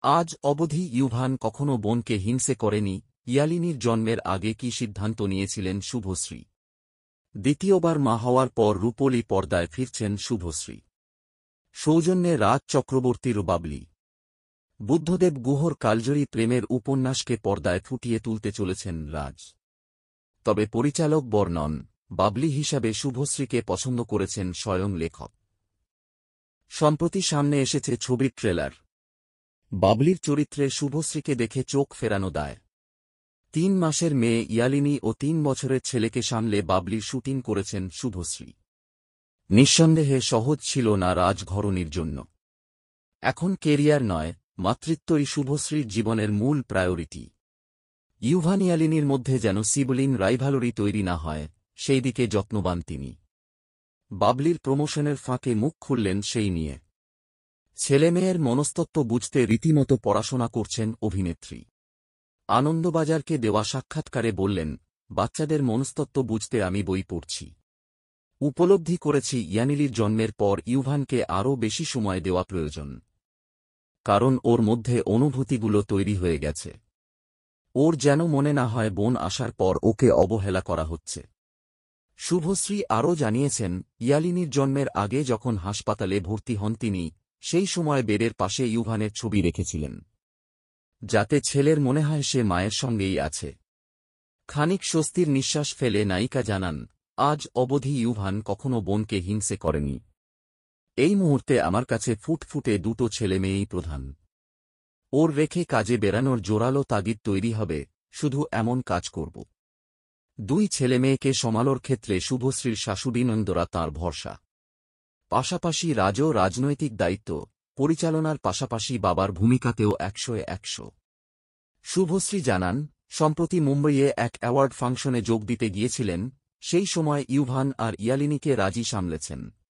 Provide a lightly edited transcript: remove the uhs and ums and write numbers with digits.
আজ অবধি ইউভান কখনো বোনকে হিংসে করেনি। ইয়ালিনীর জন্মের আগে কি সিদ্ধান্ত নিয়েছিলেন শুভশ্রী? দ্বিতীয়বার মা হওয়ার পর রূপলী পর্দায় ফিরছেন শুভশ্রী। সৌজন্যে রাজ চক্রবর্তীর বাবলি। বুদ্ধদেব গুহর কালজয়ী প্রেমের উপন্যাসকে পর্দায় ফুটিয়ে তুলতে চলেছেন রাজ। তবে পরিচালক বর্ণন বাবলি হিসাবে শুভশ্রীকে পছন্দ করেছেন স্বয়ং লেখক। সম্প্রতি সামনে এসেছে ছবির ট্রেলার। বাবলির চরিত্রে শুভশ্রীকে দেখে চোখ ফেরানো দায়। ৩ মাসের মেয়ে ইয়ালিনী ও ৩ বছরের ছেলেকে সামলে বাবলির শুটিং করেছেন শুভশ্রী। নিঃসন্দেহে সহজ ছিল না রাজঘরণীর জন্য। এখন কেরিয়ার নয়, মাতৃত্বই শুভশ্রীর জীবনের মূল প্রায়োরিটি। ইউভান ইয়ালিনীর মধ্যে যেন সিবলিন রাইভালরি তৈরি না হয়, সেই দিকে যত্নবান তিনি। বাবলির প্রমোশনের ফাঁকে মুখ খুললেন সেই নিয়ে। ছেলেমেয়ের মনস্তত্ত্ব বুঝতে রীতিমতো পড়াশোনা করছেন অভিনেত্রী। আনন্দবাজারকে দেওয়া সাক্ষাৎকারে বললেন, বাচ্চাদের মনস্তত্ত্ব বুঝতে আমি বই পড়ছি। উপলব্ধি করেছি ইয়ালিনীর জন্মের পর ইউভানকে আরও বেশি সময় দেওয়া প্রয়োজন। কারণ ওর মধ্যে অনুভূতিগুলো তৈরি হয়ে গেছে। ওর যেন মনে না হয় বোন আসার পর ওকে অবহেলা করা হচ্ছে। শুভশ্রী আরও জানিয়েছেন, ইয়ালিনীর জন্মের আগে যখন হাসপাতালে ভর্তি হন তিনি সেই সময় বেডের পাশে ইউভানের ছবি রেখেছিলেন, যাতে ছেলের মনে হয় সে মায়ের সঙ্গেই আছে। খানিক স্বস্তির নিঃশ্বাস ফেলে নায়িকা জানান, আজ অবধি ইউভান কখনো বোনকে হিংসে করেনি। এই মুহূর্তে আমার কাছে ফুটফুটে দুটো ছেলেমেয়েই প্রধান। ওর রেখে কাজে বেরানোর জোরালো তাগিদ তৈরি হবে, শুধু এমন কাজ করব। 2 ছেলেমেয়েকে সামলানোর ক্ষেত্রে শুভশ্রীর শাশুড়ি নন্দরা তাঁর ভরসা। পাশাপাশি রাজও রাজনৈতিক দায়িত্ব পরিচালনার পাশাপাশি বাবার ভূমিকাতেও 100-100। শুভশ্রী জানান, সম্প্রতি মুম্বইয়ে এক অ্যাওয়ার্ড ফাংশনে যোগ দিতে গিয়েছিলেন, সেই সময় ইউভান আর ইয়ালিনীকে রাজি সামলেছেন।